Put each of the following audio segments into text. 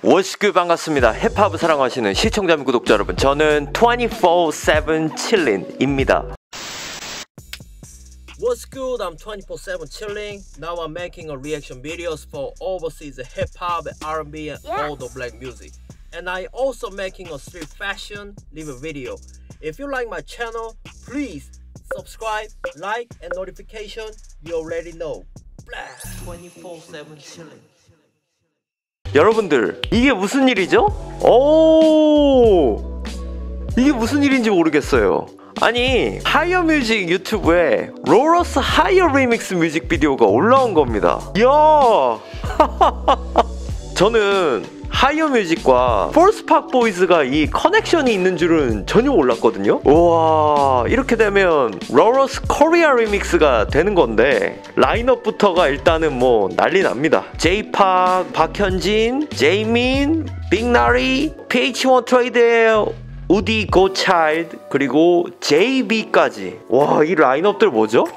워스크 반갑습니다. 힙합을 사랑하시는 시청자 및 구독자 여러분, 저는 24/7 chilling입니다. What's good? I'm 24/7 chilling. Now I'm making a reaction videos for overseas hip hop, R&B, and all the black music. And I also making a street fashion live video. If you like my channel, please subscribe, like, and notification. You already know. 24/7 chilling. 여러분들, 이게 무슨 일이죠? 이게 무슨 일인지 모르겠어요. 아니, 하이어뮤직 유튜브에 로러스 하이어 리믹스 뮤직비디오가 올라온 겁니다. 이야. 저는 하이어뮤직과 폴스팍보이즈가 이 커넥션이 있는 줄은 전혀 몰랐거든요. 우와, 이렇게 되면 로러스 코리아 리믹스가 되는 건데, 라인업부터가 일단은 뭐 난리 납니다. 제이팍, 박현진, 제이민, 빅나리, PH1 트레이드, 우디 고차일드, 그리고 JB까지. 와, 이 라인업들 뭐죠?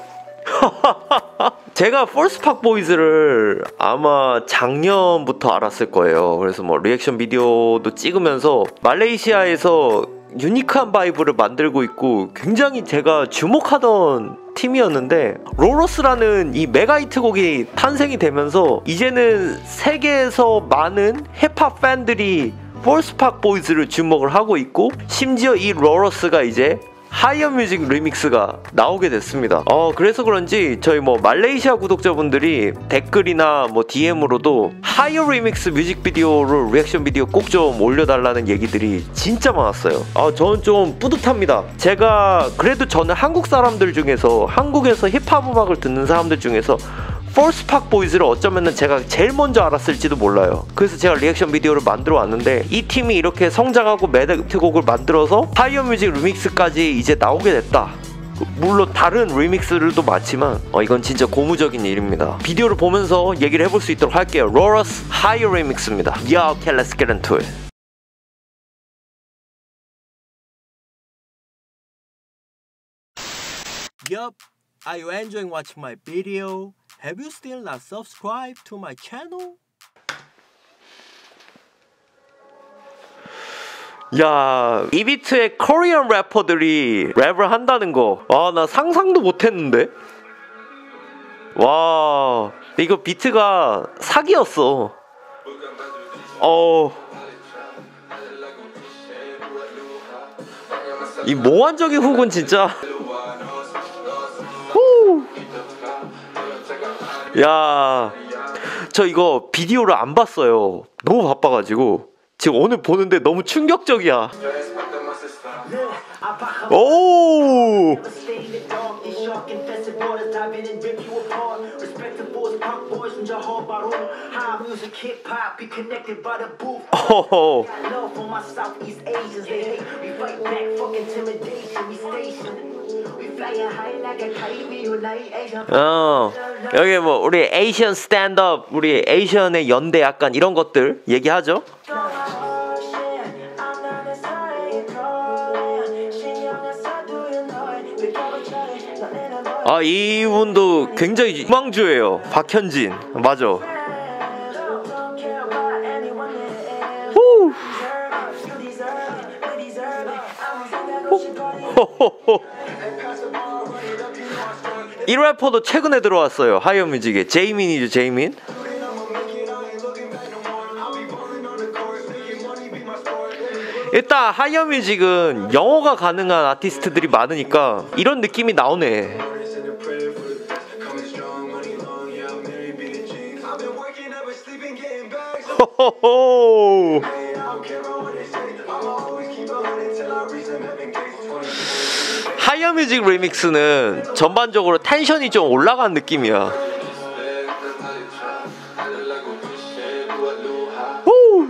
제가 폴스팍보이즈를 아마 작년부터 알았을 거예요. 그래서 뭐 리액션 비디오도 찍으면서 말레이시아에서 유니크한 바이브를 만들고 있고 굉장히 제가 주목하던 팀이었는데, 로러스라는 이 메가 히트곡이 탄생이 되면서 이제는 세계에서 많은 힙합 팬들이 폴스팍보이즈를 주목을 하고 있고, 심지어 이 로러스가 이제 하이어뮤직 리믹스가 나오게 됐습니다. 그래서 그런지 저희 뭐 말레이시아 구독자분들이 댓글이나 뭐 DM으로도 하이어 리믹스 뮤직비디오를 리액션 비디오 꼭 좀 올려달라는 얘기들이 진짜 많았어요. 저는 좀 뿌듯합니다. 제가 그래도 저는 한국 사람들 중에서, 한국에서 힙합 음악을 듣는 사람들 중에서 폴스팍보이즈를 어쩌면은 제가 제일 먼저 알았을지도 몰라요. 그래서 제가 리액션 비디오를 만들어 왔는데, 이 팀이 이렇게 성장하고 메가히트곡을 만들어서 하이어뮤직 리믹스까지 이제 나오게 됐다. 물론 다른 리믹스들도 많지만 이건 진짜 고무적인 일입니다. 비디오를 보면서 얘기를 해볼 수 있도록 할게요. 로러스 하이어 리믹스입니다. Yo, okay, let's get into it. Yup, are you enjoying watching my video? Have you still not subscribed to my channel? 야, 이 비트에 코리안 래퍼들이 랩을 한다는 거, 나 상상도 못했는데? 와, 이거 비트가 사기였어. 이 몽환적인 훅은 진짜. 야, 저 이거 비디오를 안 봤어요. 너무 바빠가지고. 지금 오늘 보는데 너무 충격적이야. 오! 어허허. 여기 뭐 우리 에이시언 스탠드업, 우리 에이시언의 연대 약간 이런 것들 얘기하죠. 이분도 굉장히 유망주예요. 박현진, 맞아. 이 래퍼도 최근에 들어왔어요. 하이어뮤직에. 제이민이죠, 제이민. 일단 하이어뮤직은 영어가 가능한 아티스트들이 많으니까 이런 느낌이 나오네. 호호호. 하이어뮤직 리믹스는 전반적으로 텐션이 좀 올라간 느낌이야. 오!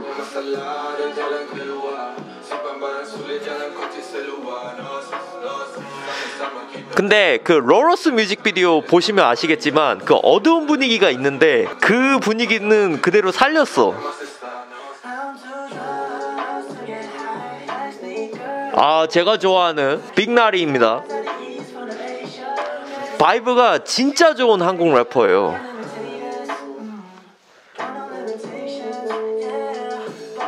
근데 그 로러스 뮤직비디오 보시면 아시겠지만 그 어두운 분위기가 있는데 그 분위기는 그대로 살렸어. 제가 좋아하는 빅나리입니다. 바이브가 진짜 좋은 한국 래퍼예요.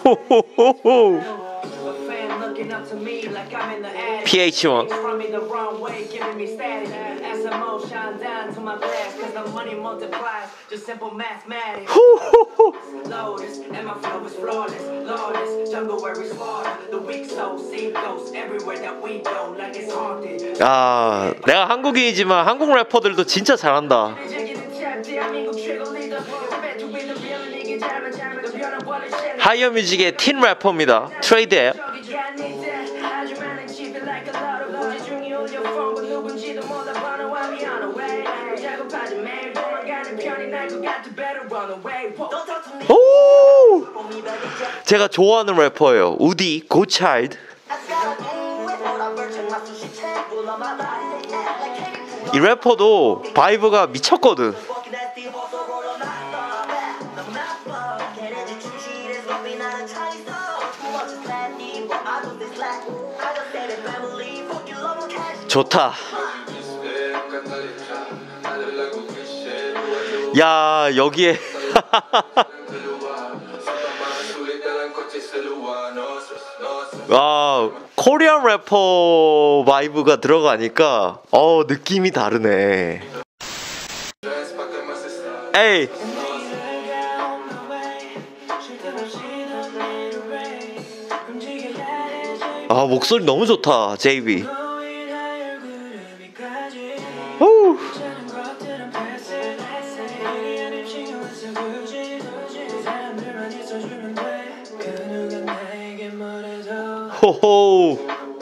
PH1. 아, 내가 한국인이지만 한국 래퍼들도 진짜 잘한다. 하이어뮤직의 틴 래퍼입니다. 트레이드예요. 오! 제가 좋아하는 래퍼예요. 우디 고차일드. 이 래퍼도 바이브가 미쳤거든. 좋다. 야, 여기에 와, 코리안 래퍼 바이브가 들어가니까 느낌이 다르네. 에이. 아, 목소리 너무 좋다, JB. 오. 호호.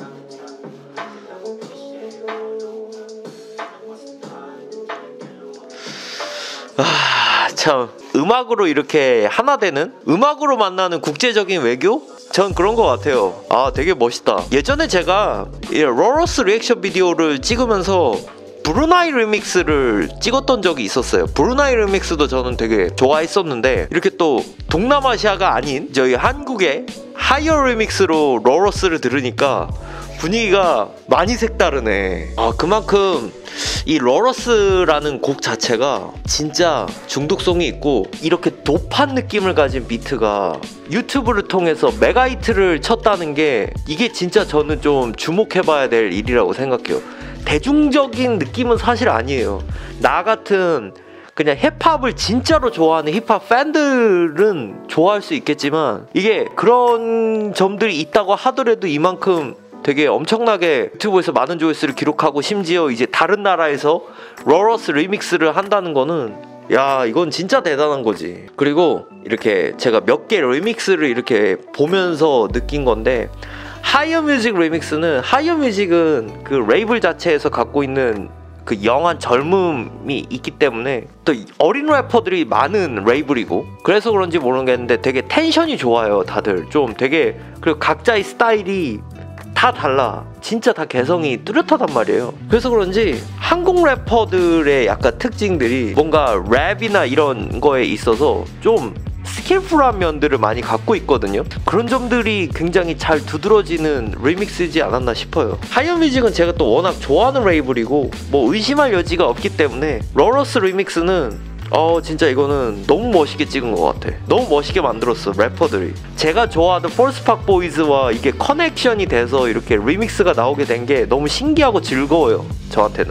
아, 참 음악으로 이렇게 하나 되는, 음악으로 만나는 국제적인 외교? 전 그런 것 같아요. 아, 되게 멋있다. 예전에 제가 로러스 리액션 비디오를 찍으면서 브루나이 리믹스를 찍었던 적이 있었어요. 브루나이 리믹스도 저는 되게 좋아했었는데, 이렇게 또 동남아시아가 아닌 저희 한국의 하이어 리믹스로 로러스를 들으니까 분위기가 많이 색다르네. 아, 그만큼 이 로러스라는 곡 자체가 진짜 중독성이 있고, 이렇게 도판 느낌을 가진 비트가 유튜브를 통해서 메가히트를 쳤다는 게, 이게 진짜 저는 좀 주목해봐야 될 일이라고 생각해요. 대중적인 느낌은 사실 아니에요. 나 같은 그냥 힙합을 진짜로 좋아하는 힙합 팬들은 좋아할 수 있겠지만, 이게 그런 점들이 있다고 하더라도 이만큼 되게 엄청나게 유튜브에서 많은 조회수를 기록하고, 심지어 이제 다른 나라에서 로러스 리믹스를 한다는 거는, 야, 이건 진짜 대단한 거지. 그리고 이렇게 제가 몇 개 리믹스를 이렇게 보면서 느낀 건데, 하이어뮤직 리믹스는, 하이어뮤직은 그 레이블 자체에서 갖고 있는 그 영한 젊음이 있기 때문에, 또 어린 래퍼들이 많은 레이블이고, 그래서 그런지 모르겠는데 되게 텐션이 좋아요, 다들. 좀 되게, 그리고 각자의 스타일이 다 달라. 진짜 다 개성이 뚜렷하단 말이에요. 그래서 그런지 한국 래퍼들의 약간 특징들이 뭔가 랩이나 이런 거에 있어서 좀 스킬풀한 면들을 많이 갖고 있거든요. 그런 점들이 굉장히 잘 두드러지는 리믹스이지 않았나 싶어요. 하이어뮤직은 제가 또 워낙 좋아하는 레이블이고, 뭐 의심할 여지가 없기 때문에 로러스 리믹스는 진짜 이거는 너무 멋있게 찍은 것 같아. 너무 멋있게 만들었어, 래퍼들이. 제가 좋아하던 폴스팍 보이즈와 이게 커넥션이 돼서 이렇게 리믹스가 나오게 된 게 너무 신기하고 즐거워요, 저한테는.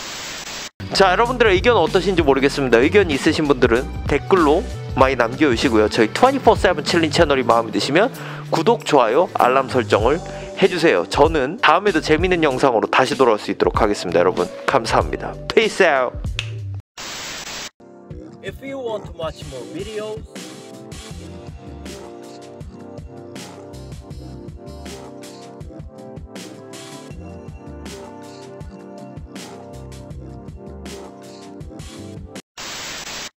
자, 여러분들의 의견은 어떠신지 모르겠습니다. 의견 있으신 분들은 댓글로 많이 남겨주시고요. 저희 24/7 칠린 채널이 마음에 드시면 구독, 좋아요, 알람 설정을 해주세요. 저는 다음에도 재밌는 영상으로 다시 돌아올 수 있도록 하겠습니다. 여러분, 감사합니다. Peace out. If you want to watch more videos,